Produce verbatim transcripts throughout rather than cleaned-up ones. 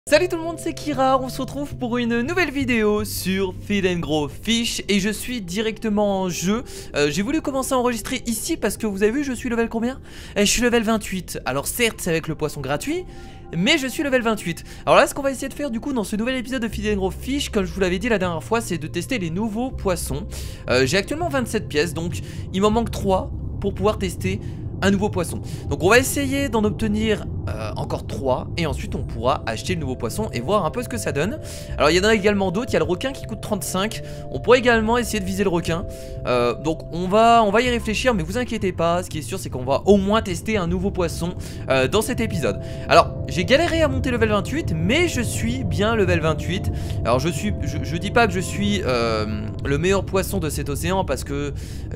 Salut tout le monde, c'est Kira, on se retrouve pour une nouvelle vidéo sur Feed and Grow Fish et je suis directement en jeu. euh, J'ai voulu commencer à enregistrer ici parce que vous avez vu, je suis level combien? Et je suis level vingt-huit, alors certes c'est avec le poisson gratuit, mais je suis level vingt-huit. Alors là ce qu'on va essayer de faire du coup dans ce nouvel épisode de Feed and Grow Fish, comme je vous l'avais dit la dernière fois, c'est de tester les nouveaux poissons. euh, J'ai actuellement vingt-sept pièces, donc il m'en manque trois pour pouvoir tester un nouveau poisson. Donc on va essayer d'en obtenir euh, encore trois et ensuite on pourra acheter le nouveau poisson et voir un peu ce que ça donne. Alors il y en a également d'autres, il y a le requin qui coûte trente-cinq. On pourrait également essayer de viser le requin. euh, Donc on va, on va y réfléchir, mais vous inquiétez pas, ce qui est sûr c'est qu'on va au moins tester un nouveau poisson euh, dans cet épisode. Alors j'ai galéré à monter level vingt-huit, mais je suis bien level vingt-huit. Alors je suis, je, je dis pas que je suis euh, le meilleur poisson de cet océan parce que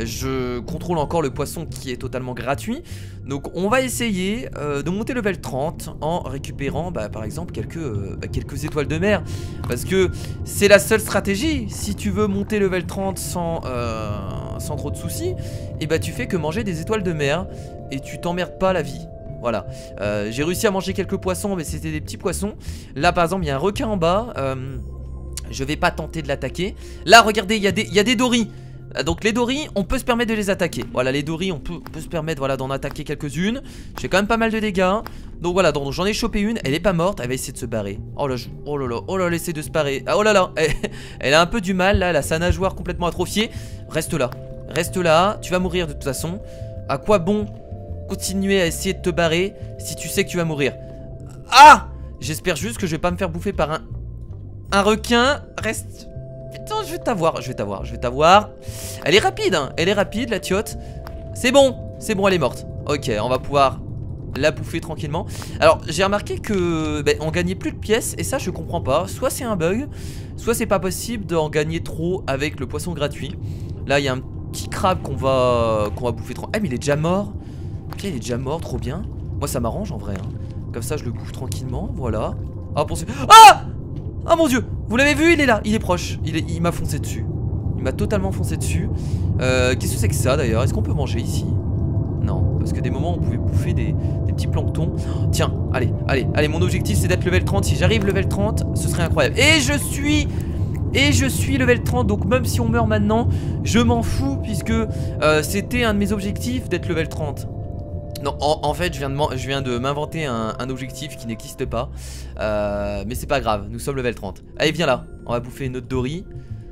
je contrôle encore le poisson qui est totalement gratuit. Donc on va essayer euh, de monter level trente en récupérant bah, par exemple quelques, euh, bah, quelques étoiles de mer. Parce que c'est la seule stratégie. Si tu veux monter level trente sans, euh, sans trop de soucis, et bah tu fais que manger des étoiles de mer et tu t'emmerdes pas la vie. Voilà, euh, j'ai réussi à manger quelques poissons, mais c'était des petits poissons. Là par exemple il y a un requin en bas, euh, je vais pas tenter de l'attaquer. Là regardez, il y a des, il y a des doris. Donc les doris, on peut se permettre de les attaquer. Voilà, les doris, on peut, on peut se permettre voilà, d'en attaquer quelques-unes. J'ai quand même pas mal de dégâts. Donc voilà, j'en ai chopé une, elle est pas morte, elle va essayer de se barrer. Oh là, je, oh là là, oh là, elle essaie de se barrer. Ah, oh là là, elle, elle a un peu du mal là, elle a sa nageoire complètement atrophiée. Reste là, reste là, tu vas mourir de toute façon. À quoi bon continuer à essayer de te barrer si tu sais que tu vas mourir? Ah! J'espère juste que je vais pas me faire bouffer par un, un requin. Reste... Putain, je vais t'avoir, je vais t'avoir, je vais t'avoir. Elle est rapide, hein, elle est rapide la tiotte. C'est bon, c'est bon, elle est morte. Ok, on va pouvoir la bouffer tranquillement. Alors, j'ai remarqué que bah, on gagnait plus de pièces et ça je comprends pas. Soit c'est un bug, soit c'est pas possible d'en gagner trop avec le poisson gratuit. Là, il y a un petit crabe qu'on va qu'on va bouffer tranquillement. Ah, mais il est déjà mort. Putain, il est déjà mort, trop bien. Moi, ça m'arrange en vrai. Hein. Comme ça, je le bouffe tranquillement, voilà. Ah, pour ce... Ah! Ah mon dieu, vous l'avez vu, il est là, il est proche. Il, il m'a foncé dessus. Il m'a totalement foncé dessus. euh, Qu'est-ce que c'est que ça d'ailleurs? Est-ce qu'on peut manger ici? Non, parce que des moments on pouvait bouffer des, des petits planctons. Oh, tiens, allez, allez, allez, mon objectif c'est d'être level trente. Si j'arrive level trente, ce serait incroyable. Et je suis... Et je suis level trente, donc même si on meurt maintenant, je m'en fous puisque euh, c'était un de mes objectifs d'être level trente. Non, en, en fait, je viens de, je viens de m'inventer un, un objectif qui n'existe pas. Euh, mais c'est pas grave, nous sommes level trente. Allez, viens là, on va bouffer une autre dory.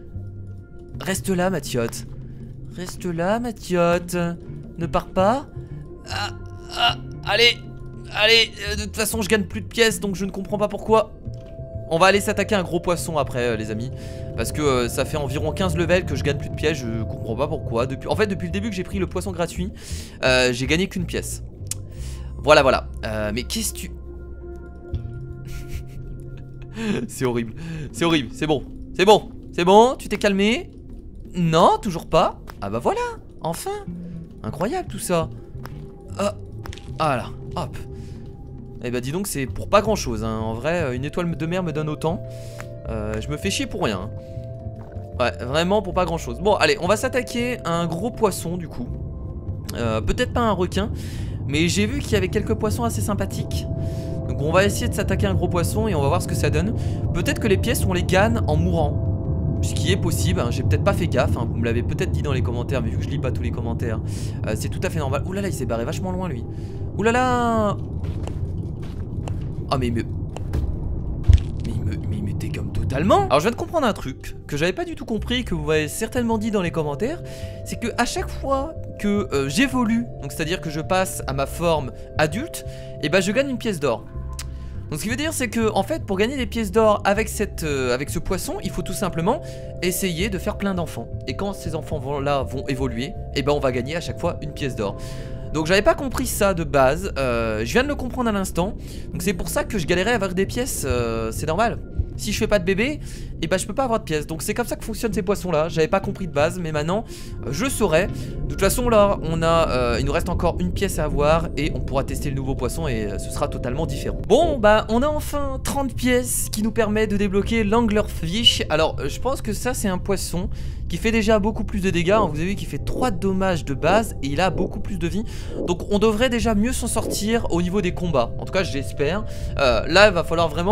Reste là, Mathiote. Reste là, Mathiote. Ne pars pas. Ah, ah, allez, allez. Euh, de toute façon, je gagne plus de pièces, donc je ne comprends pas pourquoi. On va aller s'attaquer à un gros poisson après, euh, les amis. Parce que euh, ça fait environ quinze levels que je gagne plus de pièces. Je comprends pas pourquoi. Depuis... En fait, depuis le début que j'ai pris le poisson gratuit, euh, j'ai gagné qu'une pièce. Voilà, voilà. Euh, mais qu'est-ce que tu... C'est horrible. C'est horrible. C'est bon. C'est bon. C'est bon. Tu t'es calmé? Non, toujours pas. Ah bah voilà. Enfin. Incroyable tout ça. Ah. Voilà. Hop. Eh bah dis donc, c'est pour pas grand chose hein. En vrai, une étoile de mer me donne autant. euh, Je me fais chier pour rien. Ouais, vraiment pour pas grand chose. Bon, allez, on va s'attaquer à un gros poisson du coup. euh, Peut-être pas un requin, mais j'ai vu qu'il y avait quelques poissons assez sympathiques. Donc on va essayer de s'attaquer à un gros poisson et on va voir ce que ça donne. Peut-être que les pièces on les gagne en mourant, ce qui est possible, hein. J'ai peut-être pas fait gaffe hein. Vous me l'avez peut-être dit dans les commentaires, mais vu que je lis pas tous les commentaires, euh, c'est tout à fait normal. Ouh là là, il s'est barré vachement loin lui. Ouh là là. Ah mais il me... Mais il me, mais il me dégomme totalement. Alors je viens de comprendre un truc que j'avais pas du tout compris, que vous m'avez certainement dit dans les commentaires. C'est que à chaque fois que euh, j'évolue, donc c'est à dire que je passe à ma forme adulte, et bah je gagne une pièce d'or. Donc ce qui veut dire c'est que en fait pour gagner des pièces d'or avec, cette, euh, avec ce poisson, il faut tout simplement essayer de faire plein d'enfants. Et quand ces enfants vont, là vont évoluer, et bah on va gagner à chaque fois une pièce d'or. Donc j'avais pas compris ça de base, euh, je viens de le comprendre à l'instant. Donc c'est pour ça que je galérais à avoir des pièces, euh, c'est normal. Si je fais pas de bébé, et bah je peux pas avoir de pièces. Donc c'est comme ça que fonctionnent ces poissons là. J'avais pas compris de base, mais maintenant euh, je saurais. De toute façon là on a, euh, il nous reste encore une pièce à avoir et on pourra tester le nouveau poisson et euh, ce sera totalement différent. Bon bah on a enfin trente pièces qui nous permettent de débloquer l'anglerfish. Alors euh, je pense que ça c'est un poisson qui fait déjà beaucoup plus de dégâts, hein. Vous avez vu qu'il fait trois dommages de base et il a beaucoup plus de vie. Donc on devrait déjà mieux s'en sortir au niveau des combats. En tout cas j'espère. euh, Là il va falloir vraiment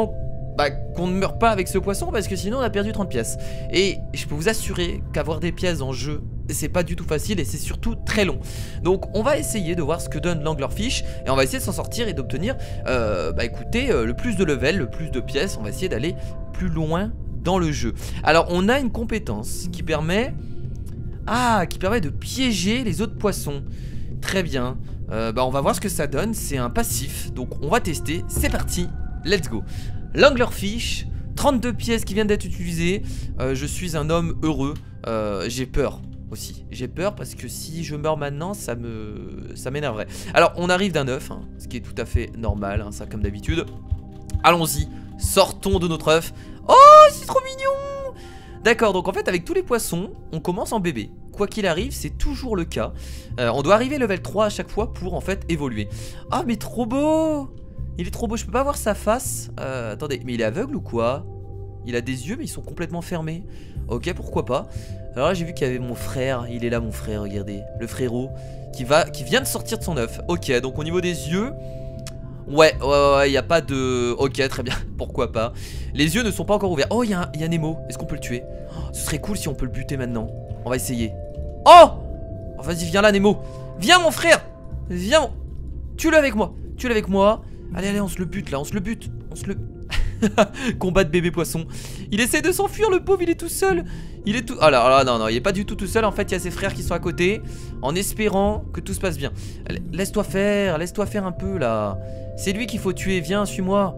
bah, qu'on ne meurt pas avec ce poisson, parce que sinon on a perdu trente pièces. Et je peux vous assurer qu'avoir des pièces en jeu, c'est pas du tout facile et c'est surtout très long. Donc on va essayer de voir ce que donne l'anglerfish et on va essayer de s'en sortir et d'obtenir euh, bah écoutez euh, le plus de level, le plus de pièces. On va essayer d'aller plus loin dans le jeu. Alors on a une compétence qui permet Ah qui permet de piéger les autres poissons. Très bien, euh, bah on va voir ce que ça donne. C'est un passif, donc on va tester. C'est parti, let's go. L'anglerfish, trente-deux pièces qui viennent d'être utilisées. euh, Je suis un homme heureux. euh, J'ai peur aussi, j'ai peur parce que si je meurs maintenant, ça me ça m'énerverait. Alors on arrive d'un œuf, hein, ce qui est tout à fait normal, hein, ça comme d'habitude. Allons-y, sortons de notre œuf. Oh c'est trop mignon. D'accord, donc en fait avec tous les poissons, on commence en bébé. Quoi qu'il arrive, c'est toujours le cas. euh, On doit arriver level trois à chaque fois pour en fait évoluer. Ah mais trop beau. Il est trop beau, je peux pas voir sa face. euh, Attendez, mais il est aveugle ou quoi? Il a des yeux mais ils sont complètement fermés. Ok, pourquoi pas. Alors là j'ai vu qu'il y avait mon frère. Il est là mon frère, regardez. Le frérot qui, va, qui vient de sortir de son œuf. Ok, donc au niveau des yeux, Ouais, ouais, ouais, il n'y a pas de... Ok, très bien, pourquoi pas. Les yeux ne sont pas encore ouverts. Oh, il y, y a Nemo, est-ce qu'on peut le tuer? Oh, ce serait cool si on peut le buter maintenant. On va essayer. Oh, oh vas-y, viens là Nemo. Viens mon frère. Viens mon... Tue-le avec moi. Tue-le avec moi. Allez, allez, on se le bute là, on se le bute. On se le... Combat de bébé poisson. Il essaie de s'enfuir, le pauvre, il est tout seul. Il est tout... Ah là, là, non, non, il est pas du tout tout seul. En fait, il y a ses frères qui sont à côté, en espérant que tout se passe bien. Laisse-toi faire, laisse-toi faire un peu là. C'est lui qu'il faut tuer, viens, suis-moi.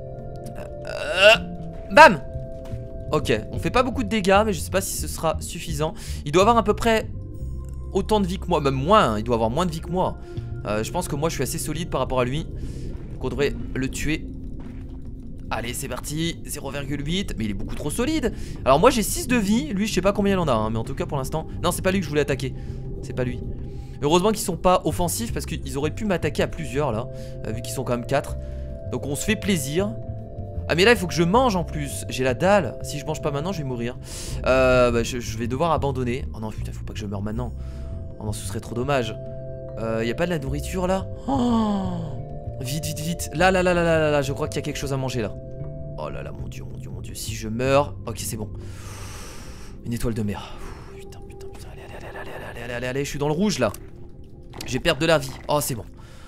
euh... Bam. Ok, on fait pas beaucoup de dégâts, mais je sais pas si ce sera suffisant. Il doit avoir à peu près autant de vie que moi, même moins, hein. Il doit avoir moins de vie que moi. euh, Je pense que moi je suis assez solide par rapport à lui. Donc on devrait le tuer. Allez c'est parti, zéro virgule huit. Mais il est beaucoup trop solide. Alors moi j'ai six de vie, lui je sais pas combien il en a hein, mais en tout cas pour l'instant, non c'est pas lui que je voulais attaquer. C'est pas lui. Heureusement qu'ils sont pas offensifs, parce qu'ils auraient pu m'attaquer à plusieurs là, euh, vu qu'ils sont quand même quatre. Donc on se fait plaisir. Ah mais là il faut que je mange en plus. J'ai la dalle, si je mange pas maintenant je vais mourir. euh, bah, je, je vais devoir abandonner. Oh non putain, faut pas que je meure maintenant. Oh non, ce serait trop dommage. euh, Y a pas de la nourriture là? Oh, vite vite vite. Là là là là là là là, je crois qu'il y a quelque chose à manger là. Oh là là, mon dieu, mon dieu, mon dieu. Si je meurs, ok c'est bon. Une étoile de mer. Putain putain putain. Allez allez allez allez allez allez allez allez. Je suis dans le rouge là. Je vais perdre de la vie. Oh c'est bon.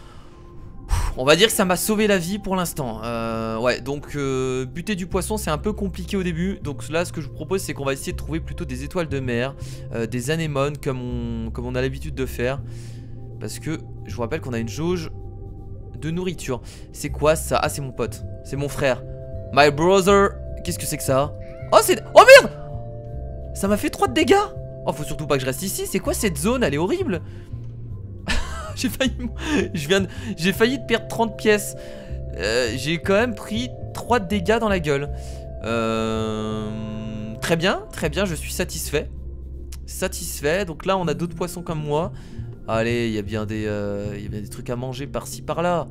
On va dire que ça m'a sauvé la vie pour l'instant. euh, Ouais donc euh, buter du poisson c'est un peu compliqué au début. Donc là ce que je vous propose c'est qu'on va essayer de trouver plutôt des étoiles de mer, euh, des anémones comme on, comme on a l'habitude de faire. Parce que je vous rappelle qu'on a une jauge de nourriture. C'est quoi ça? Ah c'est mon pote, c'est mon frère. My brother. Qu'est-ce que c'est que ça? Oh c'est... Oh merde. Ça m'a fait trois de dégâts. Oh faut surtout pas que je reste ici. C'est quoi cette zone? Elle est horrible. J'ai failli... Je viens de... J'ai failli de perdre trente pièces. euh, J'ai quand même pris trois de dégâts dans la gueule. euh... Très bien, très bien, je suis satisfait. Satisfait, donc là on a d'autres poissons comme moi. Allez, il y a bien des, euh, il y a bien des trucs à manger par-ci par-là.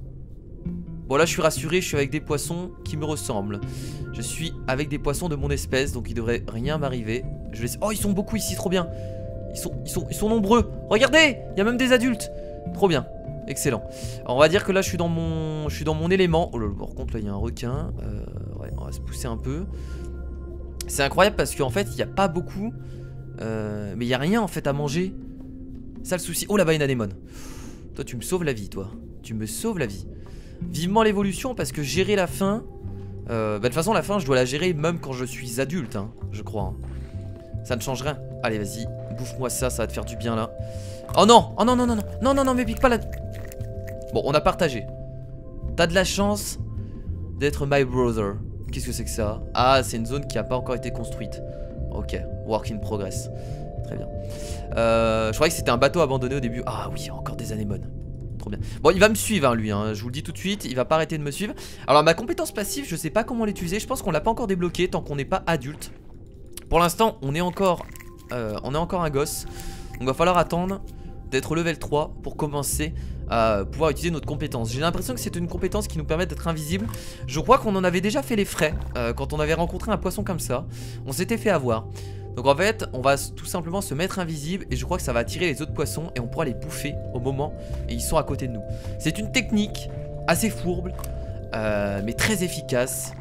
Bon là je suis rassuré, je suis avec des poissons qui me ressemblent. Je suis avec des poissons de mon espèce, donc il devrait rien m'arriver. Je vais... Oh ils sont beaucoup ici, trop bien. Ils sont, ils sont, ils sont nombreux. Regardez, il y a même des adultes. Trop bien, excellent. Alors, on va dire que là je suis dans mon, je suis dans mon élément. Oh là là, par contre là il y a un requin. euh, Ouais, on va se pousser un peu. C'est incroyable parce qu'en fait il n'y a pas beaucoup, euh, mais il n'y a rien en fait à manger. Ça le souci. Oh là-bas une anémone. Toi tu me sauves la vie, toi. Tu me sauves la vie. Vivement l'évolution, parce que gérer la faim, euh, bah, de toute façon la faim je dois la gérer même quand je suis adulte, hein, je crois, hein. Ça ne change rien. Allez vas-y, bouffe-moi ça, ça va te faire du bien là. Oh non, oh non non non non non non non mais pique pas la... Bon on a partagé. T'as de la chance d'être my brother. Qu'est-ce que c'est que ça? Ah c'est une zone qui n'a pas encore été construite. Ok, work in progress. Très bien. euh, Je croyais que c'était un bateau abandonné au début. Ah oui, encore des anémones. Trop bien. Bon il va me suivre hein, lui hein. Je vous le dis tout de suite, il va pas arrêter de me suivre. Alors ma compétence passive je sais pas comment l'utiliser. Je pense qu'on l'a pas encore débloqué tant qu'on n'est pas adulte. Pour l'instant on est encore euh, On est encore un gosse. Donc va falloir attendre d'être level trois pour commencer à pouvoir utiliser notre compétence. J'ai l'impression que c'est une compétence qui nous permet d'être invisible. Je crois qu'on en avait déjà fait les frais euh, quand on avait rencontré un poisson comme ça. On s'était fait avoir. Donc en fait on va tout simplement se mettre invisible. Et je crois que ça va attirer les autres poissons. Et on pourra les bouffer au moment et ils sont à côté de nous. C'est une technique assez fourbe, euh, mais très efficace.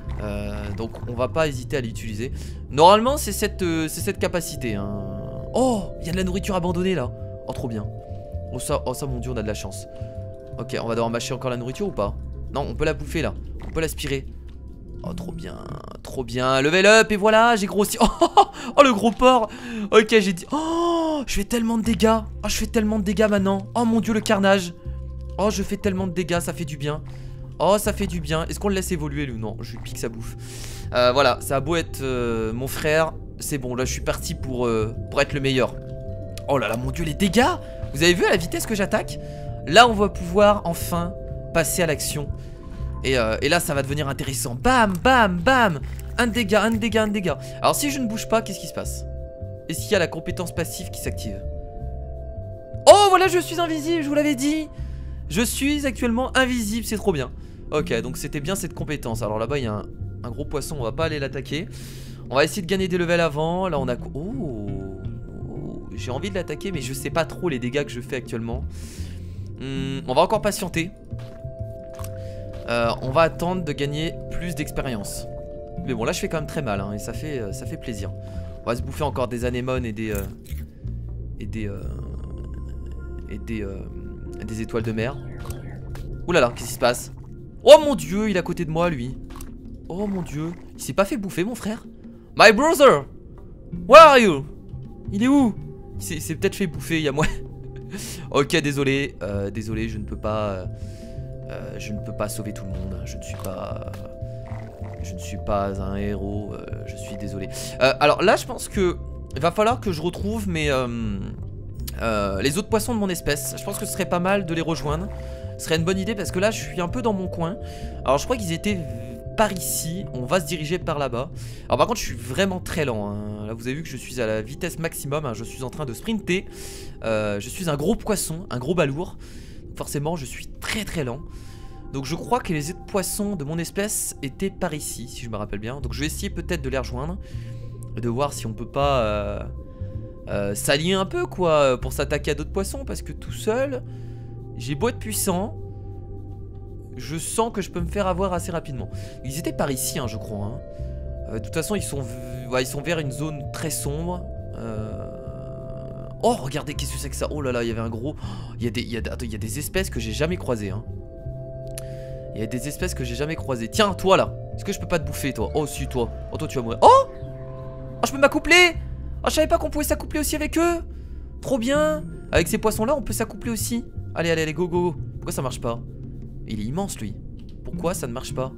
euh, Donc on va pas hésiter à l'utiliser. Normalement c'est cette, euh, c'est cette capacité hein. Oh, il y a de la nourriture abandonnée là. Oh trop bien. Oh ça, oh ça mon dieu on a de la chance. Ok, on va devoir mâcher encore la nourriture ou pas? Non, on peut la bouffer là. On peut l'aspirer. Oh trop bien, trop bien. Level up et voilà, j'ai grossi. Oh, oh, oh, oh le gros porc. Ok, j'ai dit. Oh, je fais tellement de dégâts. Oh, je fais tellement de dégâts maintenant. Oh mon dieu, le carnage. Oh, je fais tellement de dégâts, ça fait du bien. Oh, ça fait du bien. Est-ce qu'on le laisse évoluer lui? Non, je lui pique sa bouffe. euh, Voilà, ça a beau être euh, mon frère. C'est bon, là je suis parti pour, euh, pour être le meilleur. Oh là là, mon dieu, les dégâts. Vous avez vu à la vitesse que j'attaque? Là on va pouvoir enfin passer à l'action. Et, euh, et là ça va devenir intéressant. Bam, bam, bam. Un dégât, un dégât, un dégât. Alors si je ne bouge pas, qu'est-ce qui se passe? Est-ce qu'il y a la compétence passive qui s'active? Oh voilà, je suis invisible, je vous l'avais dit. Je suis actuellement invisible, c'est trop bien. Ok, donc c'était bien cette compétence. Alors là-bas il y a un, un gros poisson, on va pas aller l'attaquer. On va essayer de gagner des levels avant. Là on a... Oh, oh. J'ai envie de l'attaquer mais je sais pas trop les dégâts que je fais actuellement. hum, On va encore patienter. euh, On va attendre de gagner plus d'expérience. Mais bon là je fais quand même très mal hein, et ça fait, ça fait plaisir. On va se bouffer encore des anémones et des... Euh, et des... Euh, et des... Euh, des étoiles de mer. Ouh là là, qu'est-ce qui se passe? Oh mon dieu, il est à côté de moi lui. Oh mon dieu, il s'est pas fait bouffer mon frère? My brother, where are you? Il est où? Il s'est peut-être fait bouffer, il y a moi. Ok, désolé, euh, désolé, je ne peux pas euh, euh, je ne peux pas sauver tout le monde. Je ne suis pas euh, je ne suis pas un héros, euh, je suis désolé. euh, Alors là je pense que il va falloir que je retrouve mes euh, euh, les autres poissons de mon espèce. Je pense que ce serait pas mal de les rejoindre. Ce serait une bonne idée parce que là je suis un peu dans mon coin. Alors je crois qu'ils étaient par ici, on va se diriger par là-bas. Alors par contre je suis vraiment très lent hein. Là vous avez vu que je suis à la vitesse maximum hein. Je suis en train de sprinter. euh, Je suis un gros poisson, un gros balourd. Forcément je suis très très lent. Donc je crois que les autres poissons de mon espèce étaient par ici, si je me rappelle bien. Donc je vais essayer peut-être de les rejoindre, de voir si on peut pas euh, euh, s'allier un peu quoi, pour s'attaquer à d'autres poissons. Parce que tout seul, j'ai beau être puissant, je sens que je peux me faire avoir assez rapidement. Ils étaient par ici hein, je crois hein. euh, De toute façon ils sont, ouais, ils sont vers une zone très sombre. euh... Oh regardez, qu'est-ce que c'est que ça? Oh là là, il y avait un gros... Il y a des, il y a, attends, il y a des espèces que j'ai jamais croisées hein. Il y a des espèces que j'ai jamais croisées. Tiens, toi là, est-ce que je peux pas te bouffer toi? Oh si, toi. Oh toi tu vas mourir. Oh, oh je peux m'accoupler. Oh je savais pas qu'on pouvait s'accoupler aussi avec eux. Trop bien. Avec ces poissons là on peut s'accoupler aussi. Allez allez allez go go go. Pourquoi ça marche pas? Il est immense lui. Pourquoi ça ne marche pas?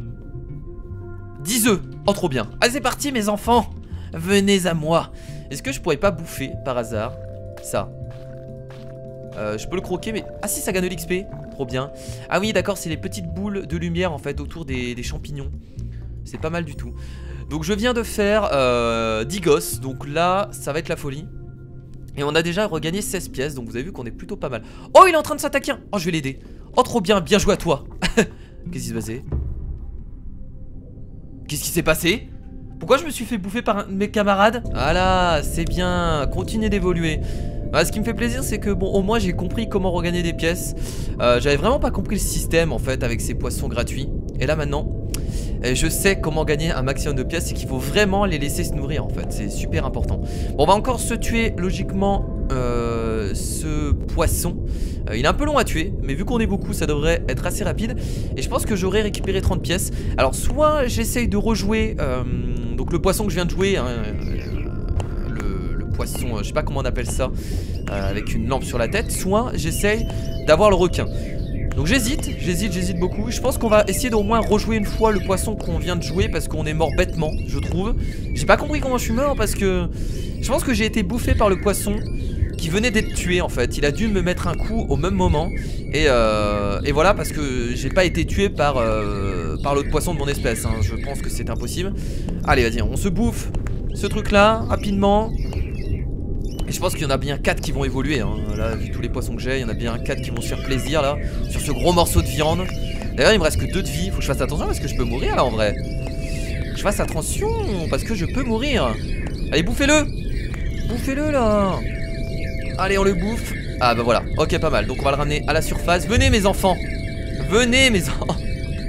dix œufs. Oh trop bien. Allez c'est parti mes enfants. Venez à moi. Est-ce que je pourrais pas bouffer par hasard ça? euh, Je peux le croquer mais... Ah si ça gagne de l'X P. Trop bien. Ah oui d'accord, c'est les petites boules de lumière en fait autour des, des champignons. C'est pas mal du tout. Donc je viens de faire euh, dix gosses. Donc là ça va être la folie. Et on a déjà regagné seize pièces. Donc vous avez vu qu'on est plutôt pas mal. Oh il est en train de s'attaquer. Oh je vais l'aider. Oh trop bien, bien joué à toi. Qu'est-ce qui s'est passé? Qu'est-ce qui s'est passé? Pourquoi je me suis fait bouffer par un de mes camarades? Voilà, c'est bien, continuez d'évoluer. Bah, ce qui me fait plaisir c'est que bon au moins j'ai compris comment regagner des pièces. euh, J'avais vraiment pas compris le système en fait avec ces poissons gratuits. Et là maintenant euh, je sais comment gagner un maximum de pièces. C'est qu'il faut vraiment les laisser se nourrir en fait. C'est super important. Bon on va encore se tuer logiquement euh, ce poisson. euh, Il est un peu long à tuer mais vu qu'on est beaucoup ça devrait être assez rapide. Et je pense que j'aurai récupéré trente pièces. Alors soit j'essaye de rejouer euh, donc le poisson que je viens de jouer hein, poisson, je sais pas comment on appelle ça, euh, avec une lampe sur la tête. Soit j'essaye d'avoir le requin. Donc j'hésite, j'hésite, j'hésite beaucoup. Je pense qu'on va essayer d'au moins rejouer une fois le poisson qu'on vient de jouer. Parce qu'on est mort bêtement, je trouve. J'ai pas compris comment je suis mort parce que je pense que j'ai été bouffé par le poisson qui venait d'être tué en fait. Il a dû me mettre un coup au même moment. Et, euh, et voilà, parce que j'ai pas été tué par, euh, par l'autre poisson de mon espèce hein. Je pense que c'est impossible. Allez vas-y, on se bouffe ce truc là rapidement. Et je pense qu'il y en a bien quatre qui vont évoluer hein. Là vu tous les poissons que j'ai, il y en a bien quatre qui vont se faire plaisir là sur ce gros morceau de viande. D'ailleurs il me reste que deux de vie. Faut que je fasse attention parce que je peux mourir là en vrai. Faut que je fasse attention parce que je peux mourir. Allez bouffez-le. Bouffez-le là. Allez on le bouffe. Ah bah voilà, ok pas mal. Donc on va le ramener à la surface. Venez mes enfants. Venez mes enfants.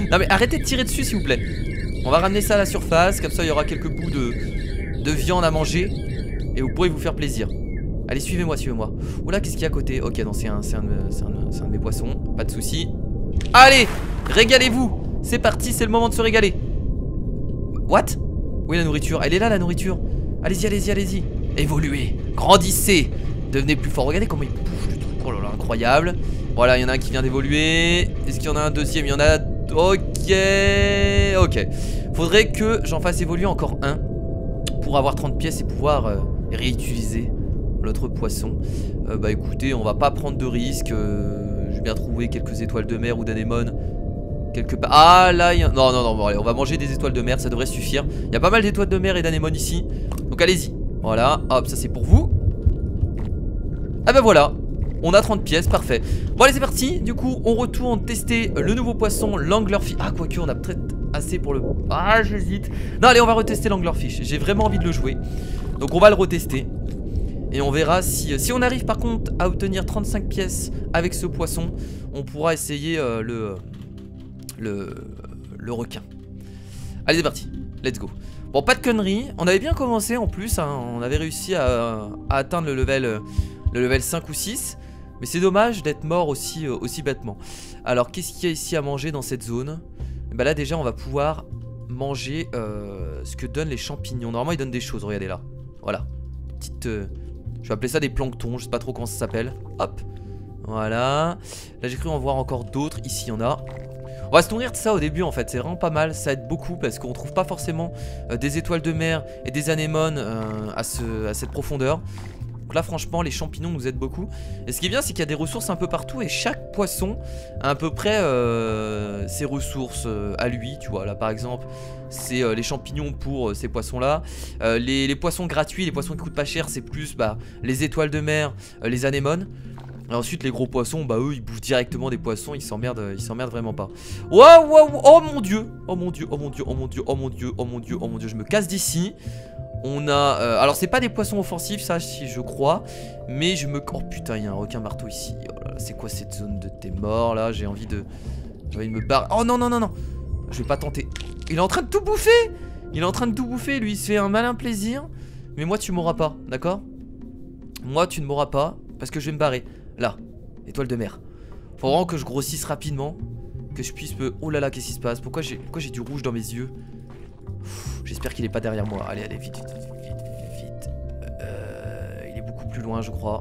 Non mais arrêtez de tirer dessus s'il vous plaît. On va ramener ça à la surface. Comme ça il y aura quelques bouts de, de viande à manger. Et vous pourrez vous faire plaisir. Allez suivez-moi, suivez-moi. Oula qu'est-ce qu'il y a à côté? Ok non c'est un, un, un, un de mes poissons. Pas de soucis. Allez, régalez-vous. C'est parti, c'est le moment de se régaler. What? Où est la nourriture? Elle est là la nourriture. Allez-y, allez-y, allez-y. Évoluez, grandissez, devenez plus fort. Regardez comment il bouge du truc. Oh là là, incroyable. Voilà, il y en a un qui vient d'évoluer. Est-ce qu'il y en a un deuxième? Il y en a... Ok. Ok. Faudrait que j'en fasse évoluer encore un pour avoir trente pièces et pouvoir euh, réutiliser l'autre poisson. euh, Bah écoutez, on va pas prendre de risques. euh, J'ai bien trouvé quelques étoiles de mer ou d'anémones quelque part. Ah là il y a... Non non non bon, allez, on va manger des étoiles de mer, ça devrait suffire. Il y a pas mal d'étoiles de mer et d'anémones ici. Donc allez-y. Voilà, hop, ça c'est pour vous. Ah bah voilà, on a trente pièces, parfait. Bon allez c'est parti, du coup on retourne tester le nouveau poisson, l'anglerfish. Ah quoique on a peut-être assez pour le... Ah j'hésite. Non allez on va retester l'anglerfish, j'ai vraiment envie de le jouer. Donc on va le retester. Et on verra si, si on arrive par contre à obtenir trente-cinq pièces avec ce poisson, on pourra essayer euh, le, le, le requin. Allez c'est parti, let's go. Bon pas de conneries, on avait bien commencé en plus, hein, on avait réussi à, à atteindre le level, le level cinq ou six. Mais c'est dommage d'être mort aussi, euh, aussi bêtement. Alors qu'est-ce qu'il y a ici à manger dans cette zone? Bah là déjà on va pouvoir manger euh, ce que donnent les champignons. Normalement ils donnent des choses, regardez là. Voilà, petite... Euh, je vais appeler ça des planctons, je sais pas trop comment ça s'appelle. Hop, voilà. Là j'ai cru en voir encore d'autres, ici il y en a. On va se nourrir de ça au début en fait, c'est vraiment pas mal, ça aide beaucoup parce qu'on trouve pas forcément euh, des étoiles de mer et des anémones euh, à, ce, à cette profondeur. Donc là franchement les champignons nous aident beaucoup. Et ce qui est bien c'est qu'il y a des ressources un peu partout et chaque poisson a à peu près euh, ses ressources euh, à lui. Tu vois là par exemple c'est euh, les champignons pour euh, ces poissons là. euh, les, les poissons gratuits, les poissons qui coûtent pas cher c'est plus bah, les étoiles de mer, euh, les anémones. Et ensuite les gros poissons bah eux ils bouffent directement des poissons, ils s'emmerdent, ils s'emmerdent vraiment pas. Waouh waouh, oh mon dieu, oh mon dieu, oh mon dieu, oh mon dieu, oh mon dieu, oh mon dieu, oh mon dieu, je me casse d'ici. On a, euh, alors c'est pas des poissons offensifs ça si je crois. Mais je me, oh putain il y a un requin marteau ici. Oh là là c'est quoi cette zone de t'es mort là? J'ai envie de, j'ai envie de me barrer. Oh non non non non, je vais pas tenter. Il est en train de tout bouffer. Il est en train de tout bouffer, lui il se fait un malin plaisir. Mais moi tu m'auras pas, d'accord? Moi tu ne m'auras pas parce que je vais me barrer. Là, étoile de mer. Faut vraiment que je grossisse rapidement, que je puisse me... Oh là là, qu'est-ce qui se passe? Pourquoi j'ai pourquoi j'ai du rouge dans mes yeux? J'espère qu'il est pas derrière moi. Allez, allez, vite, vite, vite, vite, vite, vite. Euh, il est beaucoup plus loin, je crois.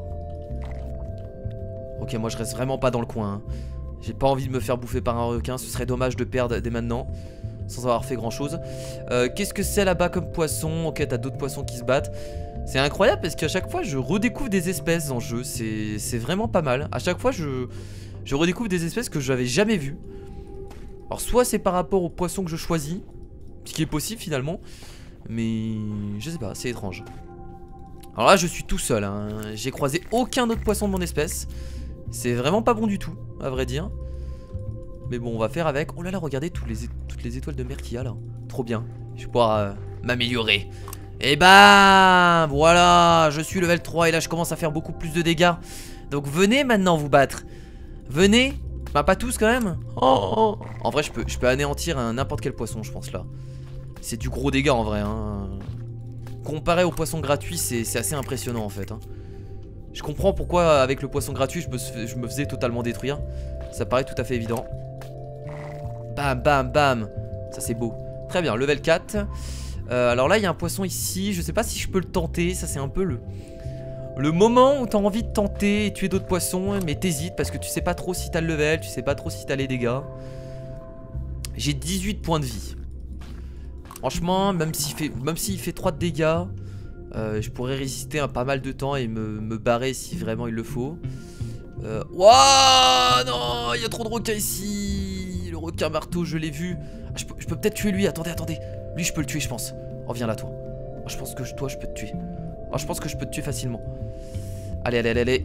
Ok, moi je reste vraiment pas dans le coin. Hein. J'ai pas envie de me faire bouffer par un requin. Ce serait dommage de perdre dès maintenant, sans avoir fait grand chose. Euh, Qu'est-ce que c'est là-bas comme poisson? Ok, t'as d'autres poissons qui se battent. C'est incroyable parce qu'à chaque fois je redécouvre des espèces en jeu. C'est vraiment pas mal. À chaque fois je, je redécouvre des espèces que je n'avais jamais vues. Alors soit c'est par rapport aux poissons que je choisis, ce qui est possible finalement, mais je sais pas, c'est étrange. Alors là je suis tout seul, hein. J'ai croisé aucun autre poisson de mon espèce. C'est vraiment pas bon du tout, à vrai dire. Mais bon on va faire avec. Oh là là, regardez toutes les, toutes les étoiles de mer qu'il y a là. Trop bien, je vais pouvoir euh, m'améliorer. Et bah voilà, je suis level trois et là je commence à faire beaucoup plus de dégâts. Donc venez maintenant vous battre. Venez. Bah pas tous quand même. Oh, oh. En vrai je peux, je peux anéantir n'importe quel poisson je pense là. C'est du gros dégât en vrai hein. Comparé aux poissons gratuits c'est assez impressionnant en fait hein. Je comprends pourquoi avec le poisson gratuit je me, je me faisais totalement détruire. Ça paraît tout à fait évident. Bam bam bam. Ça c'est beau. Très bien, level quatre. Euh, alors là il y a un poisson ici, je sais pas si je peux le tenter, ça c'est un peu le Le moment où t'as envie de tenter et tuer d'autres poissons, mais t'hésites parce que tu sais pas trop si t'as le level, tu sais pas trop si t'as les dégâts. J'ai dix-huit points de vie. Franchement, même s'il fait, même s'il fait trois de dégâts, euh, je pourrais résister un pas mal de temps et me, me barrer si vraiment il le faut. euh, Wouah, non, il y a trop de requins ici. Le requin marteau, je l'ai vu. Je peux, je peux peut-être tuer lui, attendez, attendez. Lui je peux le tuer je pense. Oh viens là toi. Oh, je pense que je, toi je peux te tuer. Oh je pense que je peux te tuer facilement. Allez allez allez allez.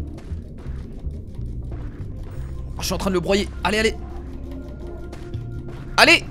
Oh, je suis en train de le broyer. Allez allez. Allez.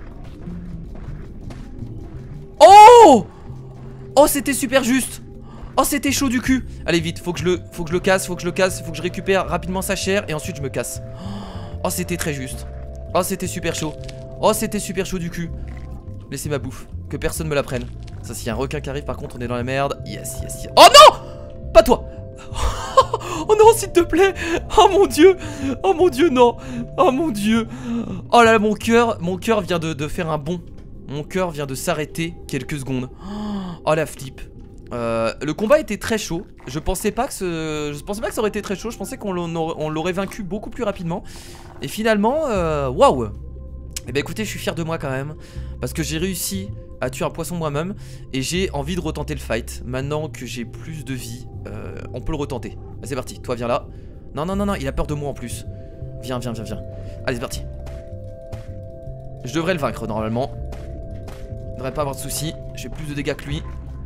Oh. Oh c'était super juste. Oh, c'était chaud du cul. Allez, vite, faut que je le, faut que je le casse, faut que je le casse, faut que je récupère rapidement sa chair et ensuite je me casse. Oh, c'était très juste. Oh, c'était super chaud. Oh, c'était super chaud du cul. Laissez ma bouffe, que personne me la prenne. Ça, s'il y a un requin qui arrive, par contre, on est dans la merde. Yes, yes, yes. Oh non! Pas toi! Oh non, s'il te plaît! Oh mon dieu! Oh mon dieu, non! Oh mon dieu! Oh là là, mon cœur, mon cœur vient de, de faire un bond. Mon cœur vient de s'arrêter quelques secondes. Oh la flip. Euh, le combat était très chaud. Je pensais pas que ce... je pensais pas que ça aurait été très chaud. Je pensais qu'on l'aurait vaincu beaucoup plus rapidement. Et finalement, euh, waouh! Eh ben écoutez, je suis fier de moi quand même. Parce que j'ai réussi à tuer un poisson moi-même. Et j'ai envie de retenter le fight. Maintenant que j'ai plus de vie, euh, on peut le retenter. C'est parti, toi viens là. Non, non, non, non, il a peur de moi en plus. Viens, viens, viens, viens. Allez, c'est parti. Je devrais le vaincre normalement. Il devrait pas avoir de soucis. J'ai plus de dégâts que lui.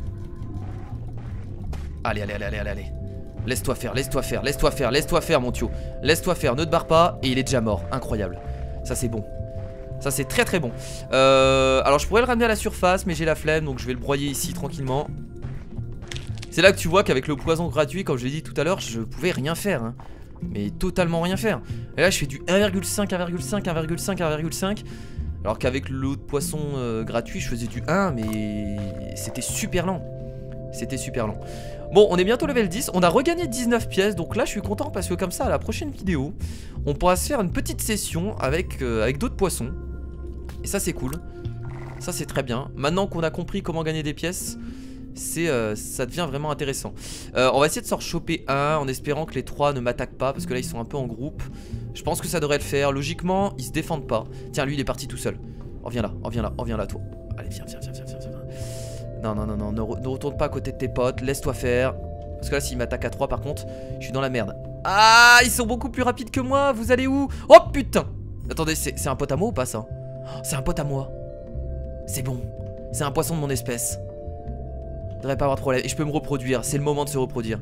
Allez, allez, allez, allez, allez, allez. Laisse-toi faire, laisse-toi faire, laisse-toi faire, laisse-toi faire, mon tio. Laisse-toi faire, ne te barre pas. Et il est déjà mort, incroyable. Ça, c'est bon. Ça, c'est très très bon. euh, Alors, je pourrais le ramener à la surface, mais j'ai la flemme, donc je vais le broyer ici tranquillement. C'est là que tu vois qu'avec le poison gratuit, comme je l'ai dit tout à l'heure, je pouvais rien faire, hein. Mais totalement rien faire. Et là, je fais du un virgule cinq, un virgule cinq, un virgule cinq, un virgule cinq. Alors qu'avec l'autre poisson euh, gratuit, je faisais du un, mais c'était super lent. C'était super lent. Bon, on est bientôt level dix. On a regagné dix-neuf pièces. Donc là, je suis content parce que comme ça, à la prochaine vidéo, on pourra se faire une petite session avec, euh, avec d'autres poissons. Et ça, c'est cool. Ça, c'est très bien. Maintenant qu'on a compris comment gagner des pièces, c'est, euh, ça devient vraiment intéressant. euh, On va essayer de s'en choper un en espérant que les trois ne m'attaquent pas. Parce que là, ils sont un peu en groupe. Je pense que ça devrait le faire. Logiquement, ils se défendent pas. Tiens, lui, il est parti tout seul. Reviens là, reviens là, reviens là, toi. Allez, viens, viens, viens, viens, viens, viens. Non, non, non, non, ne, re ne retourne pas à côté de tes potes. Laisse-toi faire. Parce que là, s'il m'attaque à trois, par contre, je suis dans la merde. Ah, ils sont beaucoup plus rapides que moi. Vous allez où? Oh putain! Attendez, c'est un pote à moi ou pas ça? C'est un pote à moi. C'est bon. C'est un poisson de mon espèce. Il devrait pas avoir de problème. Et je peux me reproduire. C'est le moment de se reproduire.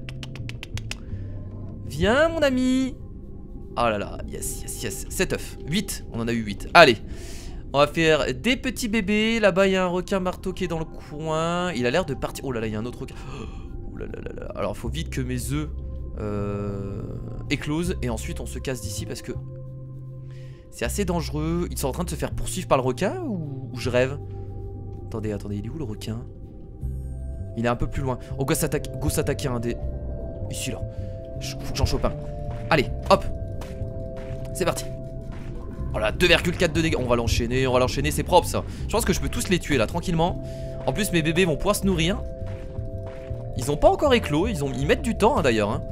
Viens, mon ami. Oh là là. Yes, yes, yes. sept œufs. huit. On en a eu huit. Allez. On va faire des petits bébés. Là-bas, il y a un requin marteau qui est dans le coin. Il a l'air de partir. Oh là là, il y a un autre requin. Oh là là là là. Alors, il faut vite que mes œufs euh, éclosent. Et ensuite, on se casse d'ici parce que c'est assez dangereux. Ils sont en train de se faire poursuivre par le requin ou, ou je rêve? Attendez, attendez, il est où le requin? Il est un peu plus loin. Oh, go s'attaquer à un des... Ici, là. Faut que j'en chope un. Allez, hop. C'est parti. Voilà, deux virgule quatre de dégâts. On va l'enchaîner, on va l'enchaîner, c'est propre ça. Je pense que je peux tous les tuer là, tranquillement. En plus, mes bébés vont pouvoir se nourrir. Ils ont pas encore éclos, ils, ont... ils mettent du temps hein, d'ailleurs hein.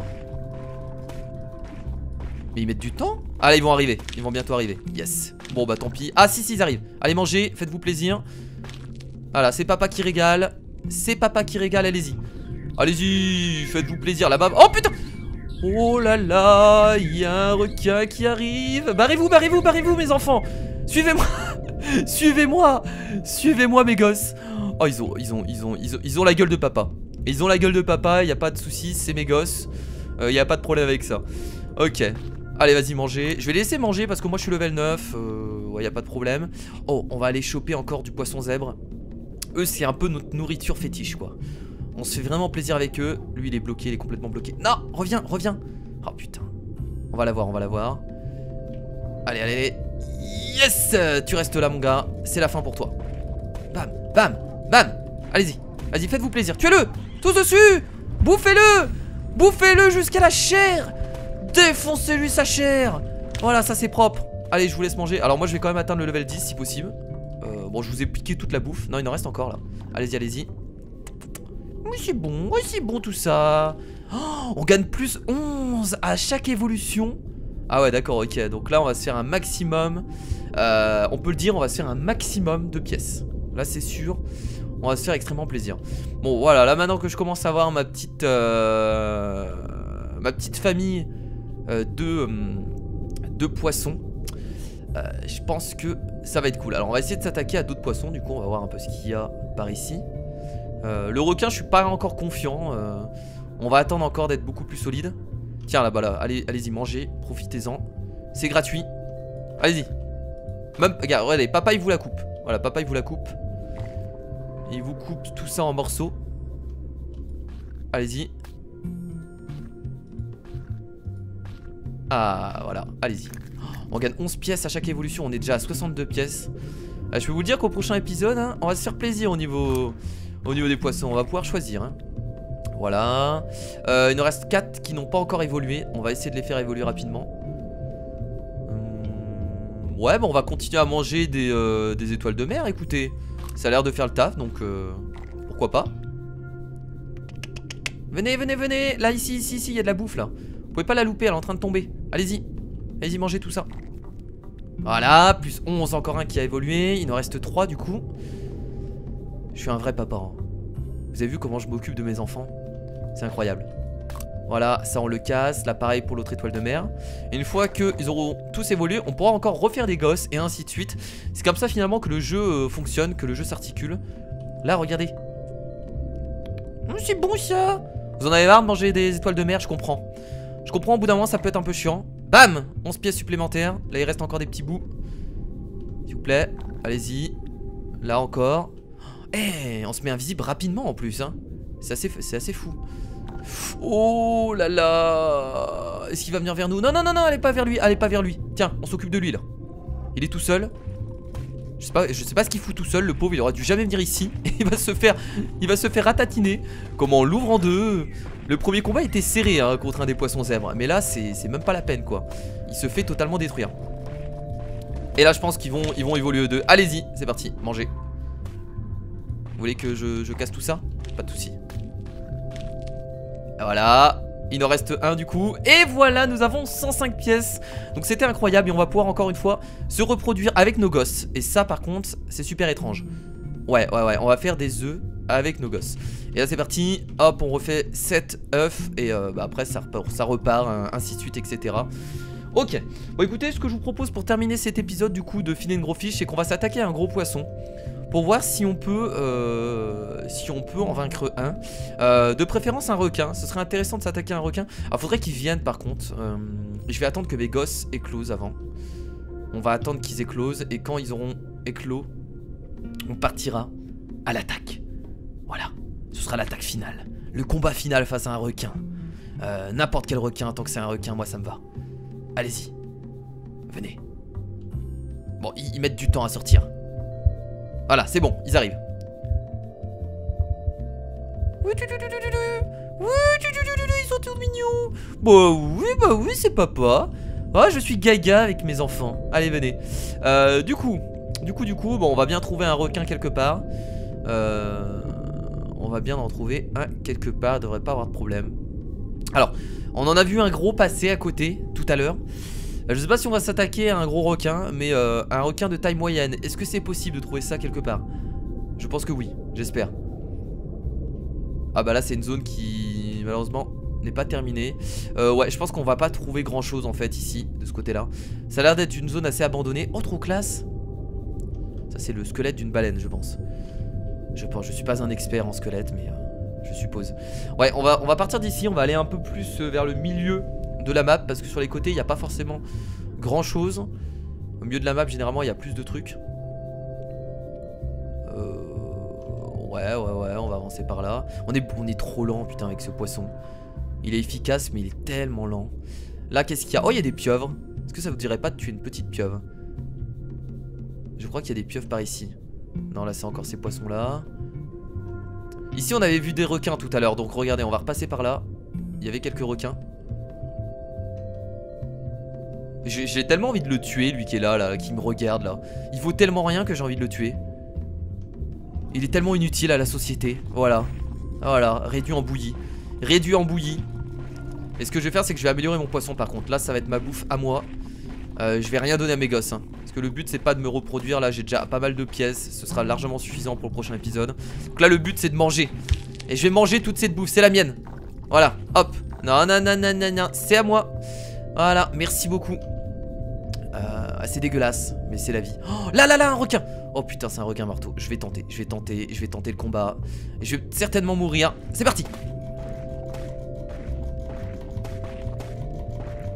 Mais ils mettent du temps? Ah là, ils vont arriver, ils vont bientôt arriver. Yes. Bon bah tant pis. Ah si, si, ils arrivent. Allez, mangez, faites-vous plaisir. Voilà, c'est papa qui régale. C'est papa qui régale, allez-y. Allez-y, faites-vous plaisir là-bas. Oh putain! Oh là là, il y a un requin qui arrive. Barrez-vous, barrez-vous, barrez-vous mes enfants. Suivez-moi. Suivez-moi. Suivez-moi mes gosses. Oh, ils ont, ils ont, ils ont, ils ont, ils ont la gueule de papa. Ils ont la gueule de papa, il n'y a pas de soucis, c'est mes gosses. Il euh, n'y a pas de problème avec ça. Ok. Allez, vas-y, mangez. Je vais laisser manger parce que moi je suis level neuf. Euh, ouais, il n'y a pas de problème. Oh, on va aller choper encore du poisson zèbre. Eux, c'est un peu notre nourriture fétiche, quoi. On se fait vraiment plaisir avec eux. Lui, il est bloqué, il est complètement bloqué. Non, reviens, reviens. Oh putain. On va l'avoir, on va l'avoir. Allez, allez, allez. Yes! Tu restes là, mon gars. C'est la fin pour toi. Bam, bam, bam. Allez-y. Vas-y, faites-vous plaisir. Tuez-le! Tous dessus! Bouffez-le! Bouffez-le jusqu'à la chair! Défoncez-lui sa chair! Voilà, ça c'est propre. Allez, je vous laisse manger. Alors, moi, je vais quand même atteindre le level dix si possible. Euh, bon, je vous ai piqué toute la bouffe. Non, il en reste encore là. Allez-y, allez-y. Oui, c'est bon, oui, c'est bon tout ça. Oh, on gagne plus onze à chaque évolution. Ah ouais, d'accord, ok. Donc là, on va se faire un maximum. Euh, on peut le dire, on va se faire un maximum de pièces. Là, c'est sûr. On va se faire extrêmement plaisir. Bon, voilà, là maintenant que je commence à avoir ma petite euh, ma petite famille euh, de, euh, de poissons, euh, je pense que ça va être cool. Alors, on va essayer de s'attaquer à d'autres poissons. Du coup, on va voir un peu ce qu'il y a par ici. Euh, le requin, je suis pas encore confiant. euh, On va attendre encore d'être beaucoup plus solide. Tiens là-bas là, allez, allez-y, mangez, profitez-en. C'est gratuit. Allez-y. Même, regarde, regardez, papa il vous la coupe. Voilà, papa il vous la coupe. Il vous coupe tout ça en morceaux. allez-y. Ah, voilà, allez-y. On gagne onze pièces à chaque évolution, on est déjà à soixante-deux pièces. Ah, je peux vous dire qu'au prochain épisode, hein, on va se faire plaisir au niveau, au niveau des poissons. On va pouvoir choisir. Hein. Voilà. Euh, il nous reste quatre qui n'ont pas encore évolué. On va essayer de les faire évoluer rapidement. Hum, ouais, bah on va continuer à manger des, euh, des étoiles de mer. Écoutez, ça a l'air de faire le taf, donc euh, pourquoi pas. Venez, venez, venez. Là, ici, ici, ici, il y a de la bouffe là. Vous pouvez pas la louper, elle est en train de tomber. Allez-y. Allez-y, mangez tout ça. Voilà, plus onze, encore un qui a évolué. Il en reste trois du coup. Je suis un vrai papa. Hein. Vous avez vu comment je m'occupe de mes enfants? C'est incroyable. Voilà, ça on le casse. Là pareil pour l'autre étoile de mer. Et une fois qu'ils auront tous évolué, on pourra encore refaire des gosses et ainsi de suite. C'est comme ça finalement que le jeu euh, fonctionne, que le jeu s'articule. Là regardez. Mmh, c'est bon ça. Vous en avez marre de manger des étoiles de mer? Je comprends. Je comprends, au bout d'un moment ça peut être un peu chiant. Bam, onze pièces supplémentaires. Là il reste encore des petits bouts. S'il vous plaît, allez-y. Là encore. Eh, hey, on se met invisible rapidement en plus hein. C'est assez, c'est assez fou. Oh là là. Est-ce qu'il va venir vers nous? Non, non, non, non, allez pas vers lui. Allez pas vers lui. Tiens, on s'occupe de lui là. Il est tout seul. Je sais pas, je sais pas ce qu'il fout tout seul. Le pauvre, il aurait dû jamais venir ici. Il va se faire, il va se faire ratatiner. Comment on l'ouvre en deux. Le premier combat était serré hein, contre un des poissons zèbres. Mais là, c'est même pas la peine quoi. Il se fait totalement détruire. Et là, je pense qu'ils vont, ils vont évoluer eux deux. Allez-y, c'est parti, mangez. Vous voulez que je, je casse tout ça? Pas de soucis. Voilà. Il en reste un du coup. Et voilà, nous avons cent cinq pièces. Donc c'était incroyable. Et on va pouvoir encore une fois se reproduire avec nos gosses. Et ça par contre, c'est super étrange. Ouais, ouais, ouais. On va faire des œufs avec nos gosses. Et là c'est parti. Hop, on refait sept œufs. Et euh, bah, après ça repart, ça repart hein, ainsi de suite, et cetera. Ok. Bon écoutez, ce que je vous propose pour terminer cet épisode du coup de Feed and Grow Fish, c'est qu'on va s'attaquer à un gros poisson. Pour voir si on peut euh, si on peut en vaincre un. euh, De préférence un requin. Ce serait intéressant de s'attaquer à un requin. Alors faudrait qu'ils viennent par contre. euh, Je vais attendre que mes gosses éclosent avant. On va attendre qu'ils éclosent. Et quand ils auront éclos, on partira à l'attaque. Voilà. Ce sera l'attaque finale. Le combat final face à un requin. euh, N'importe quel requin, tant que c'est un requin, moi ça me va. Allez-y. Venez. Bon, ils, ils mettent du temps à sortir. Voilà, c'est bon, ils arrivent. Ils sont tout mignons. Bah oui, bah oui, c'est papa. Ah, je suis gaga avec mes enfants. Allez, venez. Euh, du coup, du coup, du coup, bon, on va bien trouver un requin quelque part. Euh, on va bien en trouver un quelque part. Devrait pas avoir de problème. Alors, on en a vu un gros passer à côté tout à l'heure. Je sais pas si on va s'attaquer à un gros requin, mais euh, un requin de taille moyenne. Est-ce que c'est possible de trouver ça quelque part? Je pense que oui, j'espère. Ah bah là c'est une zone qui malheureusement n'est pas terminée. euh, Ouais, je pense qu'on va pas trouver grand chose en fait ici, de ce côté là. Ça a l'air d'être une zone assez abandonnée. Oh trop classe. Ça c'est le squelette d'une baleine je pense. Je pense, je suis pas un expert en squelette mais euh, je suppose. Ouais, on va, on va partir d'ici, on va aller un peu plus vers le milieu de la map, parce que sur les côtés il n'y a pas forcément grand chose. Au milieu de la map généralement il y a plus de trucs. euh... Ouais ouais ouais, on va avancer par là. On est, on est trop lent putain avec ce poisson. Il est efficace mais il est tellement lent. Là qu'est-ce qu'il y a? Oh il y a des pieuvres. Est-ce que ça vous dirait pas de tuer une petite pieuvre? Je crois qu'il y a des pieuvres par ici. Non là c'est encore ces poissons là. Ici on avait vu des requins tout à l'heure. Donc regardez, on va repasser par là. Il y avait quelques requins. J'ai tellement envie de le tuer, lui qui est là, là, qui me regarde là. Il vaut tellement rien que j'ai envie de le tuer. Il est tellement inutile à la société. Voilà. Voilà, réduit en bouillie. Réduit en bouillie. Et ce que je vais faire, c'est que je vais améliorer mon poisson par contre. Là, ça va être ma bouffe à moi. euh, Je vais rien donner à mes gosses hein. Parce que le but, c'est pas de me reproduire. Là, j'ai déjà pas mal de pièces. Ce sera largement suffisant pour le prochain épisode. Donc là, le but, c'est de manger. Et je vais manger toute cette bouffe, c'est la mienne. Voilà, hop. Non, non, non, non, non, non, c'est à moi. Voilà, merci beaucoup. Euh, c'est dégueulasse, mais c'est la vie. Oh, là, là, là, un requin. Oh putain, c'est un requin marteau. Je vais tenter, je vais tenter, je vais tenter le combat. Et je vais certainement mourir. C'est parti.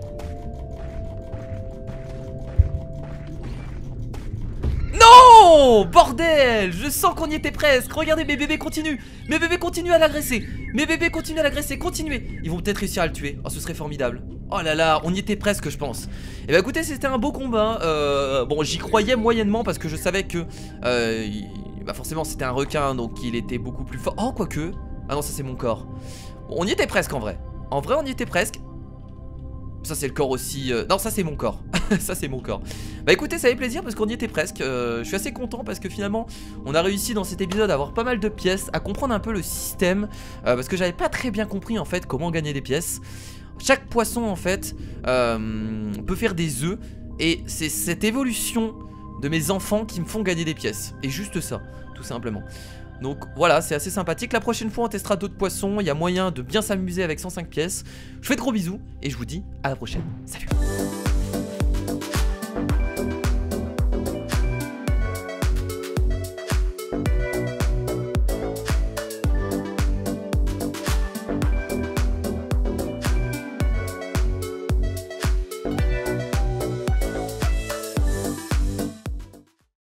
Non! non, bordel. Je sens qu'on y était presque. Regardez, mes bébés continuent. Mes bébés continuent à l'agresser. Mes bébés continuent à l'agresser, continuez. Ils vont peut-être réussir à le tuer. Oh, ce serait formidable. Oh là là, on y était presque, je pense. Et bah écoutez, c'était un beau combat. euh, Bon, j'y croyais moyennement parce que je savais que euh, il... Bah forcément c'était un requin, donc il était beaucoup plus fort. Oh, quoique. Ah non, ça c'est mon corps. On y était presque en vrai. En vrai on y était presque. Ça c'est le corps aussi, euh... non ça c'est mon corps. Ça c'est mon corps. Bah écoutez, ça fait plaisir parce qu'on y était presque. euh, Je suis assez content parce que finalement on a réussi dans cet épisode à avoir pas mal de pièces, à comprendre un peu le système, euh, parce que j'avais pas très bien compris en fait comment gagner des pièces. Chaque poisson en fait euh, peut faire des œufs. Et c'est cette évolution de mes enfants qui me font gagner des pièces. Et juste ça, tout simplement. Donc voilà, c'est assez sympathique. La prochaine fois on testera d'autres poissons. Il y a moyen de bien s'amuser avec cent cinq pièces. Je vous fais de gros bisous et je vous dis à la prochaine. Salut.